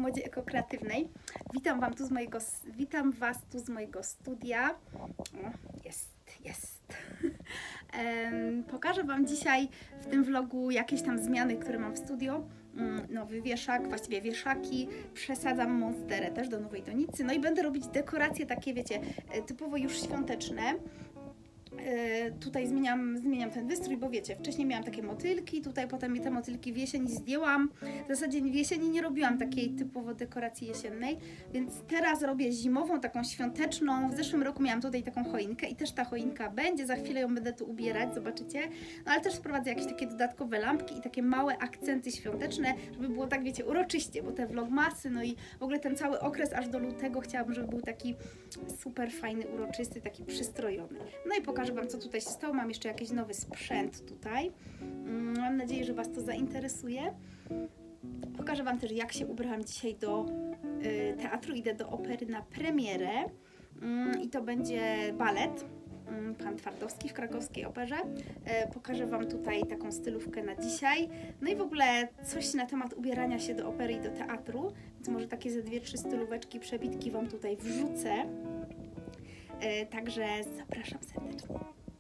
Wodzie Ekokreatywnej. Witam Was tu z mojego studia. O, jest. Pokażę Wam dzisiaj w tym vlogu jakieś tam zmiany, które mam w studio. Nowy wieszak, właściwie wieszaki. Przesadzam monsterę też do nowej donicy. No i będę robić dekoracje takie, wiecie, typowo już świąteczne. Tutaj zmieniam ten wystrój, bo wiecie, wcześniej miałam takie motylki, tutaj potem mi te motylki w jesieni zdjęłam. W zasadzie w jesieni nie robiłam takiej typowo dekoracji jesiennej, więc teraz robię zimową, taką świąteczną. W zeszłym roku miałam tutaj taką choinkę i też ta choinka będzie, za chwilę ją będę tu ubierać, zobaczycie. No ale też wprowadzę jakieś takie dodatkowe lampki i takie małe akcenty świąteczne, żeby było tak, wiecie, uroczyście, bo te vlogmasy, no i w ogóle ten cały okres aż do lutego chciałabym, żeby był taki super fajny, uroczysty, taki przystrojony. No i pokażę Wam, co tutaj się stało. Mam jeszcze jakiś nowy sprzęt tutaj. Mam nadzieję, że Was to zainteresuje. Pokażę Wam też, jak się ubrałam dzisiaj do teatru. Idę do opery na premierę i to będzie balet Pan Twardowski w krakowskiej operze. Pokażę Wam tutaj taką stylówkę na dzisiaj. No i w ogóle coś na temat ubierania się do opery i do teatru, więc może takie ze 2-3 stylóweczki, przebitki Wam tutaj wrzucę. Także zapraszam serdecznie.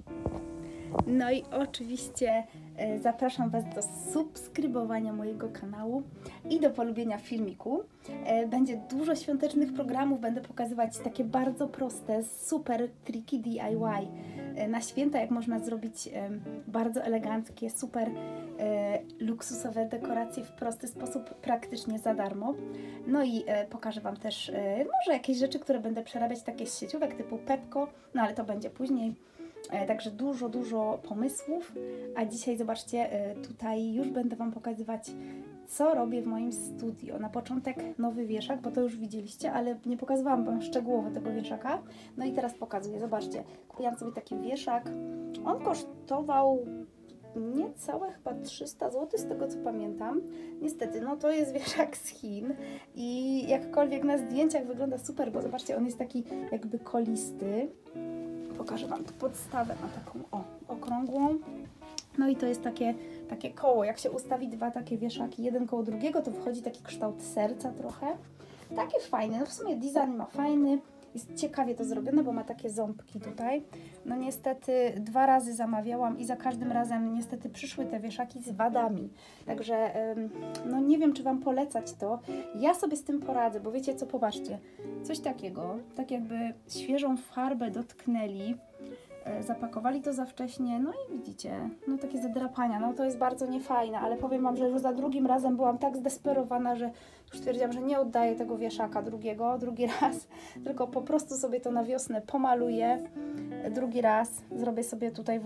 No i oczywiście zapraszam Was do subskrybowania mojego kanału i do polubienia filmiku. Będzie dużo świątecznych programów, będę pokazywać takie bardzo proste, super triki DIY na święta, jak można zrobić bardzo eleganckie, super luksusowe dekoracje w prosty sposób, praktycznie za darmo. No i pokażę Wam też może jakieś rzeczy, które będę przerabiać, takie z sieciówek typu Pepko, no ale to będzie później. Także dużo pomysłów, a dzisiaj zobaczcie, tutaj już będę Wam pokazywać, co robię w moim studio. Na początek nowy wieszak, bo to już widzieliście, ale nie pokazywałam Wam szczegółowo tego wieszaka. No i teraz pokazuję, zobaczcie, kupiłam sobie taki wieszak, on kosztował niecałe chyba 300 zł z tego co pamiętam. Niestety, no to jest wieszak z Chin i jakkolwiek na zdjęciach wygląda super, bo zobaczcie, on jest taki jakby kolisty. Pokażę Wam tu podstawę na taką okrągłą. No i to jest takie koło. Jak się ustawi dwa takie wieszaki, jeden koło drugiego, to wychodzi taki kształt serca trochę. Takie fajne. No w sumie design ma fajny. Jest ciekawie to zrobione, bo ma takie ząbki tutaj. No niestety 2 razy zamawiałam i za każdym razem niestety przyszły te wieszaki z wadami. Także no nie wiem, czy Wam polecać to. Ja sobie z tym poradzę, bo wiecie co, popatrzcie. Coś takiego, tak jakby świeżą farbę dotknęli, zapakowali to za wcześnie, no i widzicie, no takie zadrapania, no to jest bardzo niefajne, ale powiem Wam, że już za drugim razem byłam tak zdesperowana, że już stwierdziłam, że nie oddaję tego wieszaka drugi raz, tylko po prostu sobie to na wiosnę pomaluję, drugi raz zrobię sobie tutaj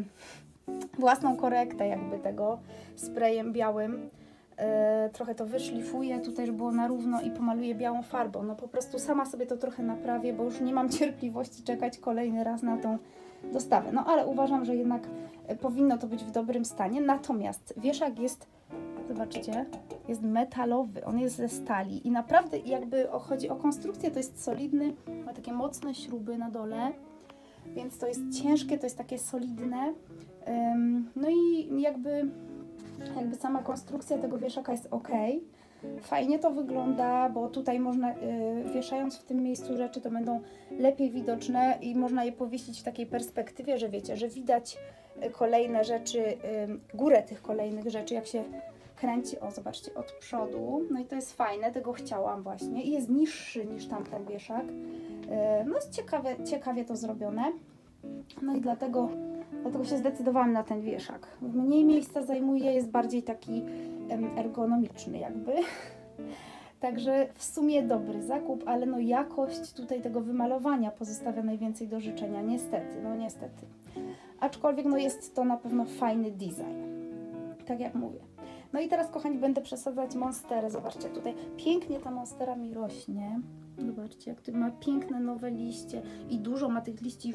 własną korektę jakby tego sprayem białym. Trochę to wyszlifuję tutaj, żeby było na równo i pomaluję białą farbą. No po prostu sama sobie to trochę naprawię, bo już nie mam cierpliwości czekać kolejny raz na tą dostawę. No ale uważam, że jednak powinno to być w dobrym stanie. Natomiast wieszak jest, zobaczcie, jest metalowy, on jest ze stali i naprawdę jakby chodzi o konstrukcję, to jest solidny, ma takie mocne śruby na dole, więc to jest ciężkie, to jest takie solidne. No i jakby sama konstrukcja tego wieszaka jest ok. Fajnie to wygląda, bo tutaj można, wieszając w tym miejscu rzeczy, to będą lepiej widoczne i można je powiesić w takiej perspektywie, że wiecie, że widać kolejne rzeczy, górę tych kolejnych rzeczy, jak się kręci, o zobaczcie, od przodu. No i to jest fajne, tego chciałam właśnie i jest niższy niż tamten wieszak. No jest ciekawie to zrobione. No i dlatego się zdecydowałam na ten wieszak. Mniej miejsca zajmuje, jest bardziej taki ergonomiczny jakby. Także w sumie dobry zakup, ale no jakość tutaj tego wymalowania pozostawia najwięcej do życzenia. Niestety. Aczkolwiek no jest to na pewno fajny design. Tak jak mówię. No i teraz, kochani, będę przesadzać monsterę. Zobaczcie, tutaj pięknie ta monstera mi rośnie. Zobaczcie, jak tu ma piękne nowe liście i dużo ma tych liści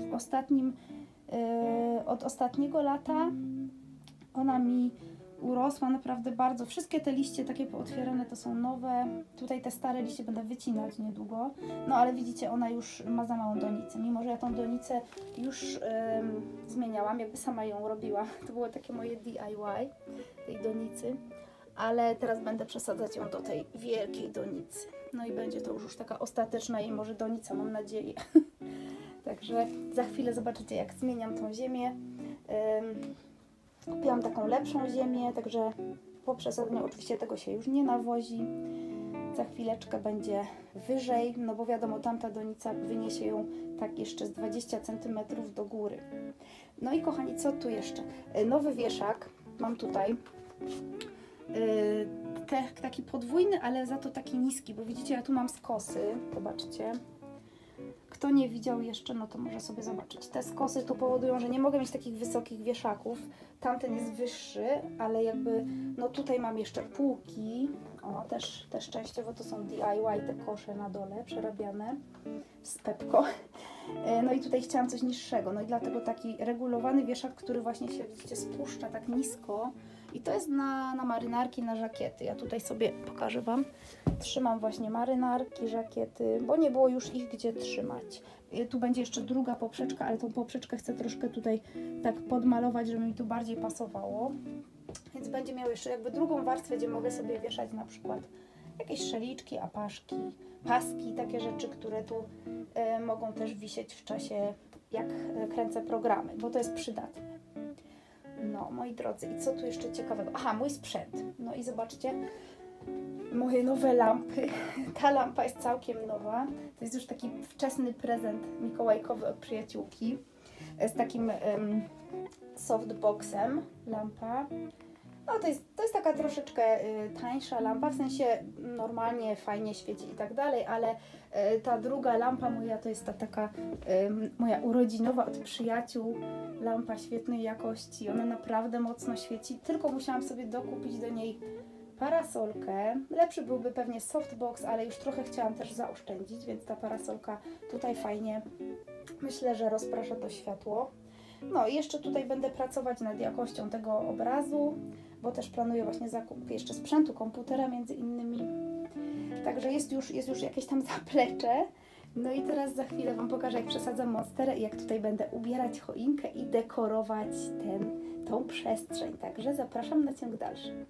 od ostatniego lata. Ona mi urosła naprawdę bardzo. Wszystkie te liście takie pootwierane to są nowe. Tutaj te stare liście będę wycinać niedługo. No ale widzicie, ona już ma za małą donicę. Mimo że ja tą donicę już zmieniałam, jakby sama ją robiłam. To było takie moje DIY tej donicy. ale teraz będę przesadzać ją do tej wielkiej donicy. No i będzie to już taka ostateczna jej może donica, mam nadzieję. Także za chwilę zobaczycie, jak zmieniam tą ziemię. Kupiłam taką lepszą ziemię, także po przesadzeniu oczywiście tego się już nie nawozi. Za chwileczkę będzie wyżej, no bo wiadomo, tamta donica wyniesie ją tak jeszcze z 20 cm do góry. No i kochani, co tu jeszcze? Nowy wieszak mam tutaj. Taki podwójny, ale za to taki niski, bo widzicie, ja tu mam skosy, zobaczcie. Kto nie widział jeszcze, no to może sobie zobaczyć. Te skosy tu powodują, że nie mogę mieć takich wysokich wieszaków. Tamten jest wyższy, ale jakby, no tutaj mam jeszcze półki. O, też częściowo to są DIY, te kosze na dole, przerabiane z Pepco. No i tutaj chciałam coś niższego, no i dlatego taki regulowany wieszak, który właśnie się, widzicie, spuszcza tak nisko. I to jest na marynarki, na żakiety. Ja tutaj sobie pokażę Wam. Trzymam właśnie marynarki, żakiety, bo nie było już ich gdzie trzymać. Tu będzie jeszcze druga poprzeczka, ale tą poprzeczkę chcę troszkę tutaj tak podmalować, żeby mi tu bardziej pasowało. Więc będzie miał jeszcze jakby drugą warstwę, gdzie mogę sobie wieszać na przykład jakieś szaliczki, apaszki, paski, takie rzeczy, które tu mogą też wisieć w czasie, jak kręcę programy, bo to jest przydatne. No, moi drodzy, i co tu jeszcze ciekawego? Aha, mój sprzęt. No i zobaczcie, moje nowe lampy. Ta lampa jest całkiem nowa. To jest już taki wczesny prezent mikołajkowy od przyjaciółki. Z takim softboxem lampa. No to jest taka troszeczkę tańsza lampa, w sensie normalnie fajnie świeci i tak dalej, ale ta druga lampa moja to jest ta taka moja urodzinowa od przyjaciół, lampa świetnej jakości, ona naprawdę mocno świeci, tylko musiałam sobie dokupić do niej parasolkę. Lepszy byłby pewnie softbox, ale już trochę chciałam też zaoszczędzić, więc ta parasolka tutaj fajnie, myślę, że rozprasza to światło. No i jeszcze tutaj będę pracować nad jakością tego obrazu, bo też planuję właśnie zakup jeszcze sprzętu, komputera między innymi. Także jest już jakieś tam zaplecze. No i teraz za chwilę Wam pokażę, jak przesadzam monsterę i jak tutaj będę ubierać choinkę i dekorować tą przestrzeń. Także zapraszam na ciąg dalszy.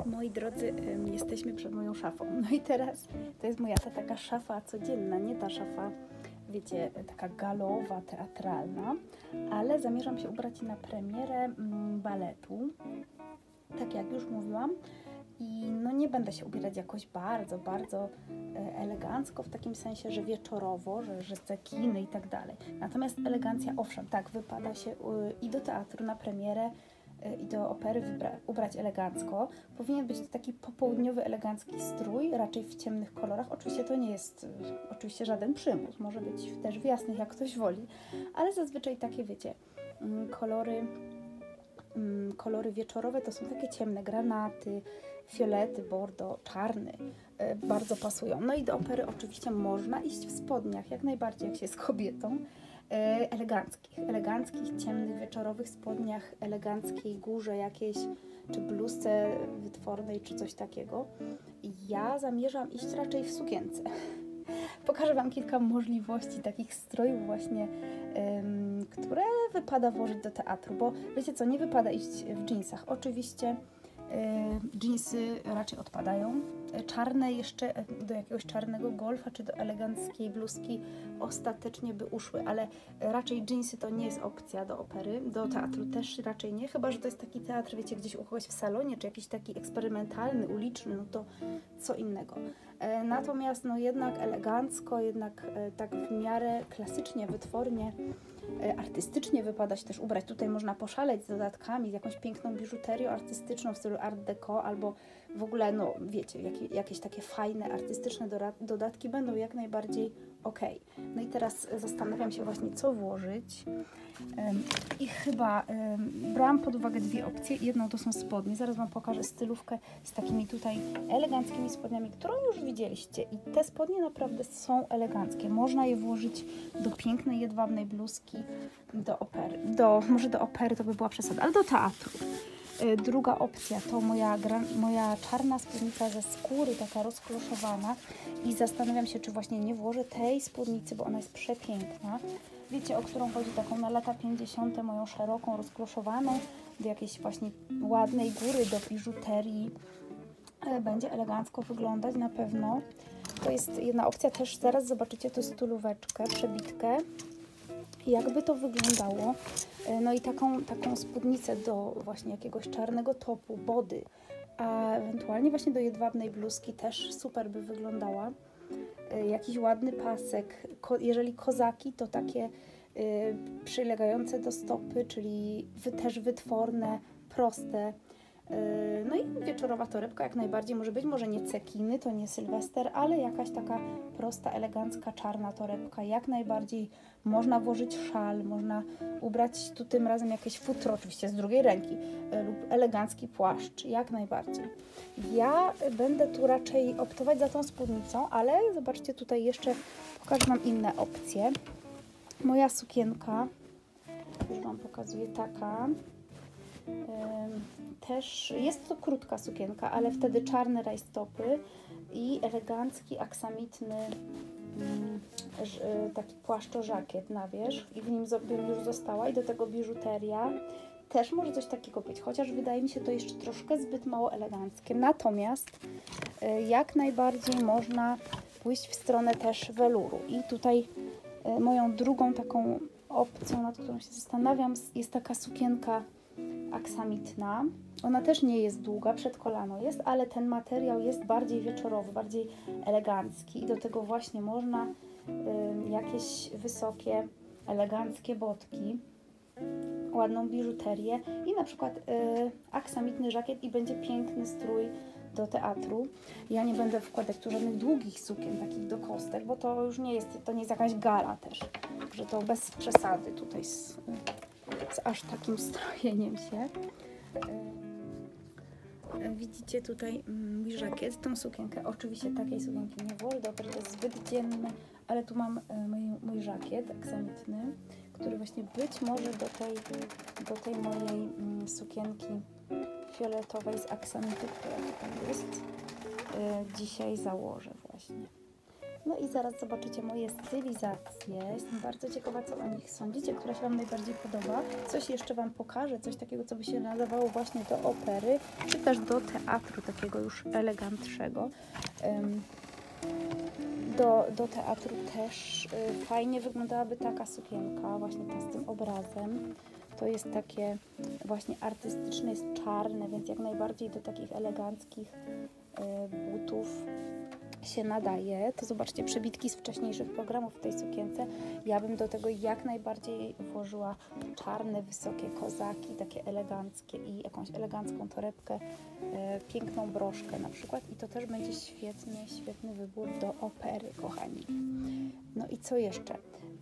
Moi drodzy, jesteśmy przed moją szafą. No i teraz to jest moja ta taka szafa codzienna, nie ta szafa, wiecie, taka galowa, teatralna, ale zamierzam się ubrać na premierę baletu, tak jak już mówiłam. I no nie będę się ubierać jakoś bardzo, bardzo elegancko, w takim sensie, że wieczorowo, że cekiny i tak dalej. Natomiast elegancja, owszem, tak, wypada się i do teatru na premierę, i do opery ubrać elegancko. Powinien być to taki popołudniowy, elegancki strój, raczej w ciemnych kolorach. Oczywiście to nie jest oczywiście żaden przymus, może być też w jasnych, jak ktoś woli, ale zazwyczaj takie, wiecie, kolory wieczorowe to są takie ciemne, granaty, fiolety, bordo, czarny, bardzo pasują. No i do opery oczywiście można iść w spodniach, jak najbardziej, jak się jest kobietą, eleganckich, ciemnych, wieczorowych spodniach, eleganckiej górze jakiejś, czy bluzce wytwornej, czy coś takiego. Ja zamierzam iść raczej w sukience. Pokażę Wam kilka możliwości takich strojów właśnie, które wypada włożyć do teatru, bo wiecie co, nie wypada iść w dżinsach. Oczywiście dżinsy raczej odpadają. Czarne jeszcze do jakiegoś czarnego golfa, czy do eleganckiej bluzki ostatecznie by uszły, ale raczej dżinsy to nie jest opcja do opery, do teatru też raczej nie, chyba że to jest taki teatr, wiecie, gdzieś u kogoś w salonie, czy jakiś taki eksperymentalny, uliczny, no to co innego. Natomiast no jednak elegancko, jednak tak w miarę klasycznie, wytwornie, artystycznie wypada się też ubrać. Tutaj można poszaleć z dodatkami, z jakąś piękną biżuterią artystyczną w stylu art deco, albo w ogóle, no wiecie, jakieś takie fajne, artystyczne dodatki będą jak najbardziej ok. No i teraz zastanawiam się właśnie, co włożyć. I chyba brałam pod uwagę dwie opcje. Jedną to są spodnie. Zaraz Wam pokażę stylówkę z takimi tutaj eleganckimi spodniami, którą już widzieliście. I te spodnie naprawdę są eleganckie. Można je włożyć do pięknej, jedwabnej bluzki, do opery. Może do opery to by była przesada, ale do teatru. Druga opcja to moja czarna spódnica ze skóry, taka rozkloszowana, i zastanawiam się, czy właśnie nie włożę tej spódnicy, bo ona jest przepiękna. Wiecie, o którą chodzi, taką na lata 50., moją szeroką, rozkloszowaną, do jakiejś właśnie ładnej góry, do biżuterii. Będzie elegancko wyglądać na pewno. To jest jedna opcja, też zaraz zobaczycie tu stylóweczkę, przebitkę, jakby to wyglądało. No i taką spódnicę do właśnie jakiegoś czarnego topu, body, a ewentualnie właśnie do jedwabnej bluzki też super by wyglądała. Jakiś ładny pasek, jeżeli kozaki, to takie przylegające do stopy, czyli też wytworne, proste. No i wieczorowa torebka jak najbardziej może być, może nie cekiny, to nie Sylwester, ale jakaś taka prosta, elegancka, czarna torebka, jak najbardziej. Można włożyć szal, można ubrać tu tym razem jakieś futro, oczywiście z drugiej ręki, lub elegancki płaszcz, jak najbardziej. Ja będę tu raczej optować za tą spódnicą, ale zobaczcie, tutaj jeszcze pokażę Wam inne opcje. Moja sukienka, już Wam pokazuję, taka. Też jest to krótka sukienka, ale wtedy czarne rajstopy i elegancki, aksamitny taki płaszczo-żakiet na wierzch, i w nim bym już została, i do tego biżuteria. Też może coś takiego być, chociaż wydaje mi się to jeszcze troszkę zbyt mało eleganckie. Natomiast jak najbardziej można pójść w stronę też weluru. I tutaj moją drugą taką opcją, nad którą się zastanawiam, jest taka sukienka aksamitna. Ona też nie jest długa, przed kolano jest, ale ten materiał jest bardziej wieczorowy, bardziej elegancki, i do tego właśnie można jakieś wysokie, eleganckie botki, ładną biżuterię i na przykład aksamitny żakiet, i będzie piękny strój do teatru. Ja nie będę wkładać tu żadnych długich sukien, takich do kostek, bo to już nie jest, to nie jest jakaś gala też, że to bez przesady tutaj z aż takim strojeniem się. Widzicie tutaj mój żakiet, tą sukienkę. Oczywiście takiej sukienki nie włożę, to jest zbyt dzienny, ale tu mam mój żakiet aksamitny, który właśnie być może do tej mojej sukienki fioletowej z aksamitu, która tutaj jest, dzisiaj założę właśnie. No i zaraz zobaczycie moje stylizacje. Jestem bardzo ciekawa, co o nich sądzicie, która się Wam najbardziej podoba. Coś jeszcze Wam pokażę, coś takiego, co by się nadawało właśnie do opery, czy też do teatru takiego już elegantszego. Do teatru też fajnie wyglądałaby taka sukienka, właśnie ta z tym obrazem. To jest takie właśnie artystyczne, jest czarne, więc jak najbardziej do takich eleganckich butów się nadaje. To zobaczcie przebitki z wcześniejszych programów w tej sukience. Ja bym do tego jak najbardziej włożyła czarne, wysokie kozaki, takie eleganckie i jakąś elegancką torebkę, piękną broszkę na przykład i to też będzie świetny wybór do opery, kochani. No i co jeszcze?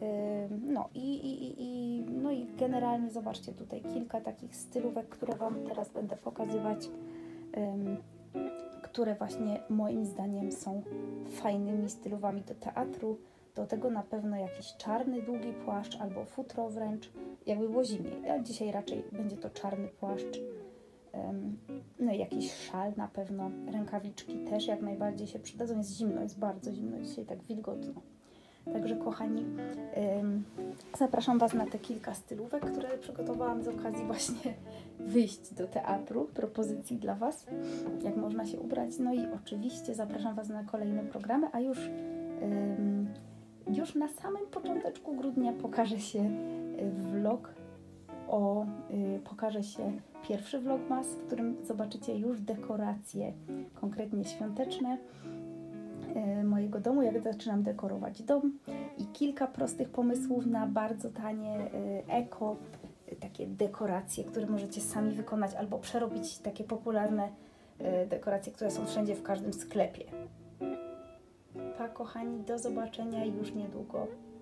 No i generalnie zobaczcie tutaj kilka takich stylówek, które Wam teraz będę pokazywać, które właśnie moim zdaniem są fajnymi stylówami do teatru. Do tego na pewno jakiś czarny, długi płaszcz albo futro wręcz, jakby było zimniej. A dzisiaj raczej będzie to czarny płaszcz. No i jakiś szal na pewno, rękawiczki też jak najbardziej się przydadzą. Jest zimno, jest bardzo zimno, dzisiaj tak wilgotno. Także kochani, zapraszam Was na te kilka stylówek, które przygotowałam z okazji właśnie wyjść do teatru, propozycji dla Was, jak można się ubrać. No i oczywiście zapraszam Was na kolejne programy, a już na samym począteczku grudnia pokaże się vlog pokaże się pierwszy vlogmas, w którym zobaczycie już dekoracje, konkretnie świąteczne mojego domu, jak zaczynam dekorować dom i kilka prostych pomysłów na bardzo tanie eko, takie dekoracje, które możecie sami wykonać albo przerobić takie popularne dekoracje, które są wszędzie w każdym sklepie. Pa kochani, do zobaczenia już niedługo.